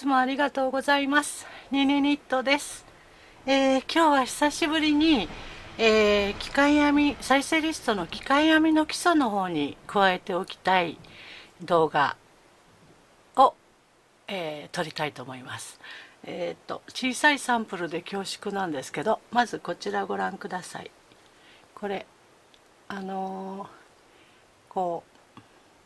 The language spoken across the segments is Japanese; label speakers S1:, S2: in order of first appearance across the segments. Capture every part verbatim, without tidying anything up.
S1: つもありがとうございます。ニニニットです。えー、今日は久しぶりに、えー、機械編み再生リストの機械編みの基礎の方に加えておきたい動画を、えー、撮りたいと思います。えー、と小さいサンプルで恐縮なんですけど、まずこちらご覧ください。これあのー、こう、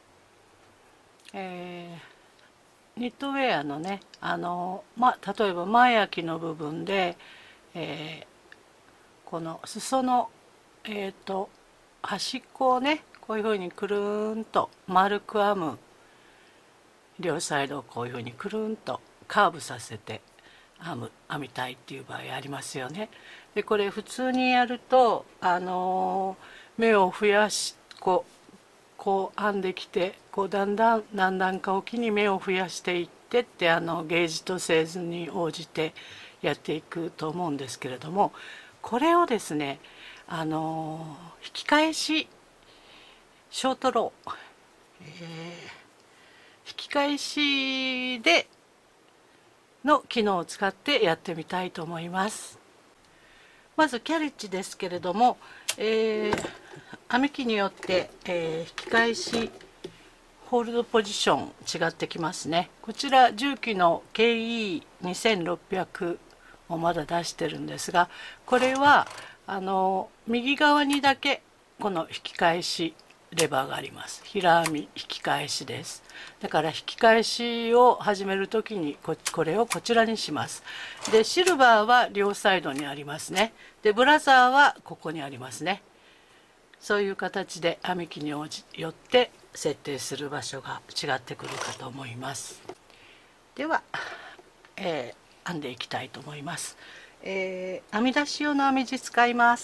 S1: えーニットウェアのね、あのま、例えば前開きの部分で、えー、この裾の、えー、と端っこをねこういうふうにくるーんと丸く編む、両サイドをこういうふうにくるんとカーブさせて編む編みたいっていう場合ありますよね。でこれ普通にやると、あのー、目を増やしこうこう編んできて、こうだんだん何段かおきに目を増やしていってって、あのゲージと製図に応じてやっていくと思うんですけれども、これをですね、あの引き返しショートロー、えー、引き返しでの機能を使ってやってみたいと思います。まずキャリッジですけれども、えー、編み機によって、えー、引き返しホールドポジション違ってきますね。こちら重機の ケーイーにせんろっぴゃく をまだ出してるんですが、これはあの右側にだけこの引き返しレバーがあります。平編み引き返しです。だから引き返しを始める時に こ, これをこちらにします。でシルバーは両サイドにありますね。でブラザーはここにありますね。そういう形で編み機によって設定する場所が違ってくるかと思います。では、えー、編んでいきたいと思います。えー、編み出し用の編み地使います。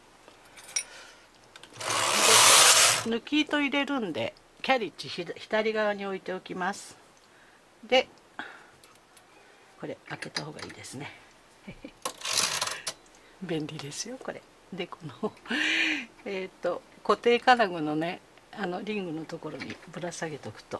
S1: 抜き糸入れるんでキャリッジ左側に置いておきます。でこれ開けた方がいいですね便利ですよこれで。このえっと固定金具のね、あのリングのところにぶら下げとくと、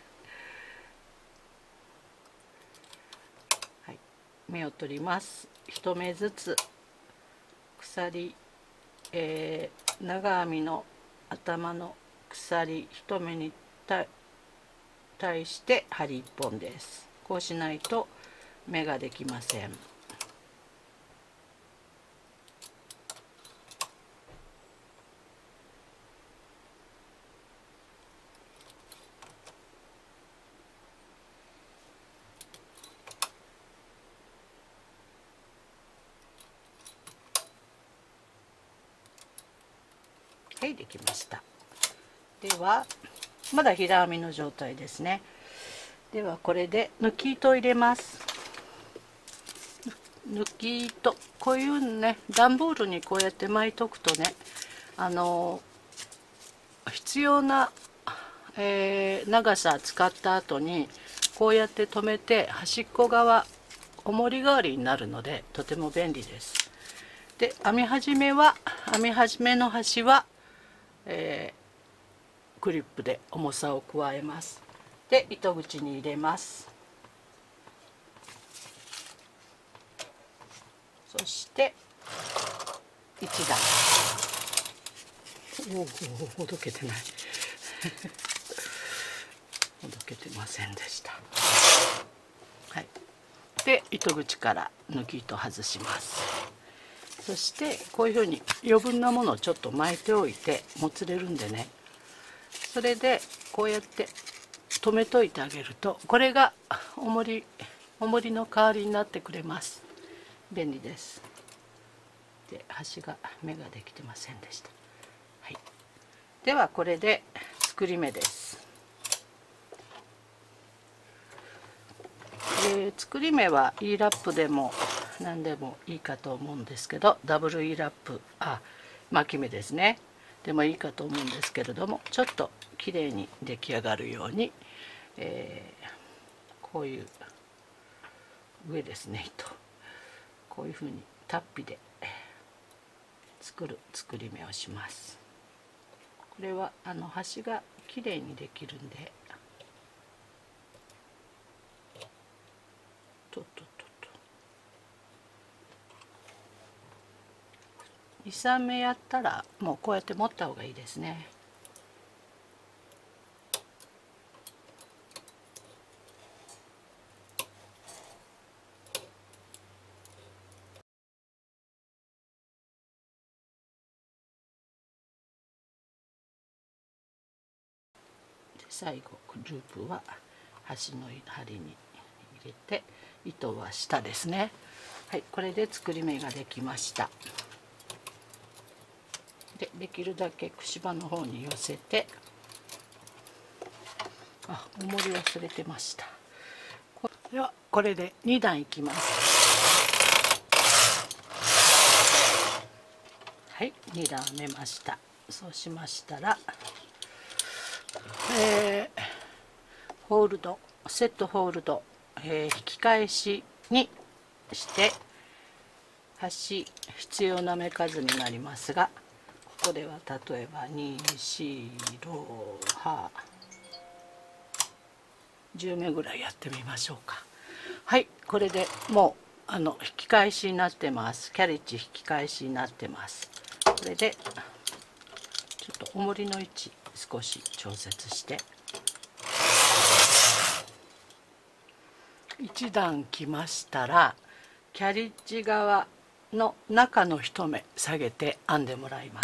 S1: はい、目を取ります。一目ずつ鎖、えー、長編みの頭の鎖一目に対して針いっぽんです。こうしないと目ができません。はい、できました。ではまだ平編みの状態ですね。ではこれで抜き糸を入れます。抜き糸、こういうね段ボールにこうやって巻いとくとね、あの必要な、えー、長さ使った後にこうやって留めて端っこ側重り代わりになるのでとても便利です。で編み始めは編み始めの端は、えー、クリップで重さを加えます。で糸口に入れます。そしていち段、おおほどけてないほどけてませんでした。はい、で糸口から抜き糸外します。そしてこういうふうに余分なものをちょっと巻いておいてもつれるんでね、それでこうやって留めといてあげると、これが重り重りの代わりになってくれます。便利です。で端が目ができてませんでした。はい、ではこれで作り目です。で作り目は E ラップでも何でもいいかと思うんですけど、ダブル E ラップ、あ巻き目ですね、でもいいかと思うんですけれども、ちょっときれいに出来上がるように、えー、こういう上ですね糸、こういうふうにタッピで作る作り目をします。これはあの端がきれいにできるんで、 にさんめやったらもうこうやって持った方がいいですね。最後ループは端の針に入れて、糸は下ですね。はい、これで作り目ができました。で、できるだけくしばの方に寄せて、あ、重り忘れてました。ではこれでに段いきます。はい、に段編めました。そうしましたら、えー、ホールドセットホールド、えー、引き返しにして端必要な目数になりますが、ここでは例えばに、よん、ろく、はじゅう目ぐらいやってみましょうか。はい、これでもうあの引き返しになってます。キャリッジ引き返しになってます。これでちょっと重りの位置少し調節していち段きましたら、キャリッジ側の中の一目下げて編んでもらいます。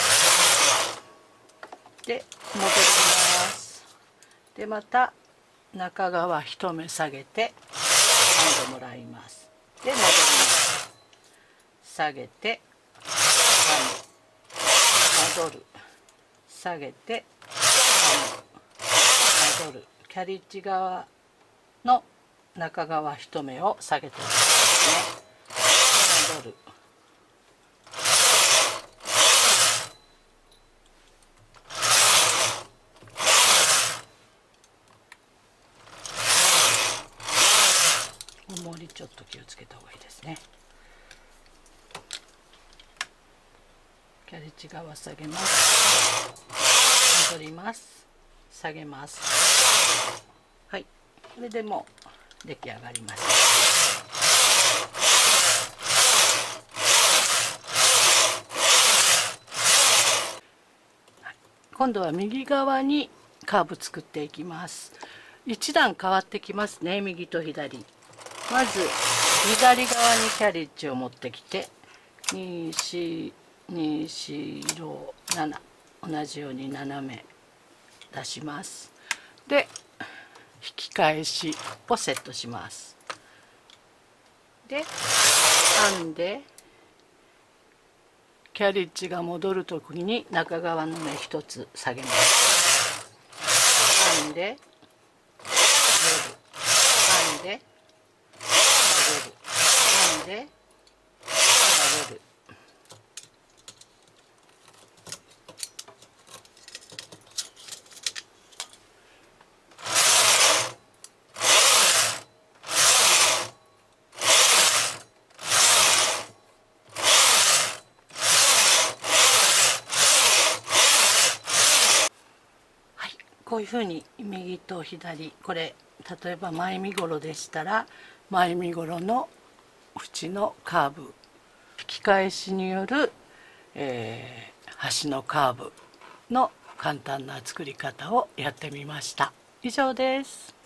S1: で戻ります。でまた中側一目下げて編んでもらいます。で戻ります。下げて編む、戻る、下げて編む、戻る。キャリッジ側の中側一目を下げておきますね。戻る、重りちょっと気をつけた方がいいですね。キャリッジ側下げます。戻ります。下げます。はい、これでもう出来上がりました。今度は右側にカーブ作っていきます。一段変わってきますね、右と左。まず左側にキャリッジを持ってきてに、よん、に、よん、ろく、なな、同じように斜め出します。で引き返しをセットします。で編んでキャリッジが戻る時に中側の目一つ下げます。編んで下げる、編んで下げる、編んで下げる。こういうふうに右と左、これ例えば前身ごろでしたら前身ごろの縁のカーブ、引き返しによる、えー、端のカーブの簡単な作り方をやってみました。以上です。